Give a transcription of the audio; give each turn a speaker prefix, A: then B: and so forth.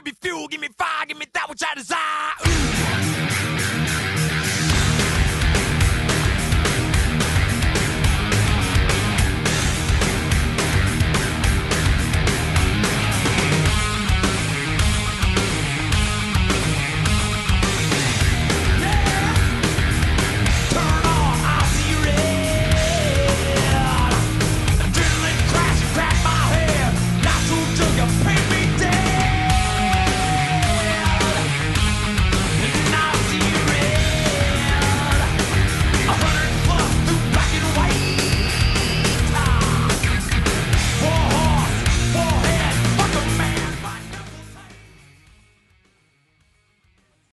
A: me fuel, give me fire, give me that which I desire.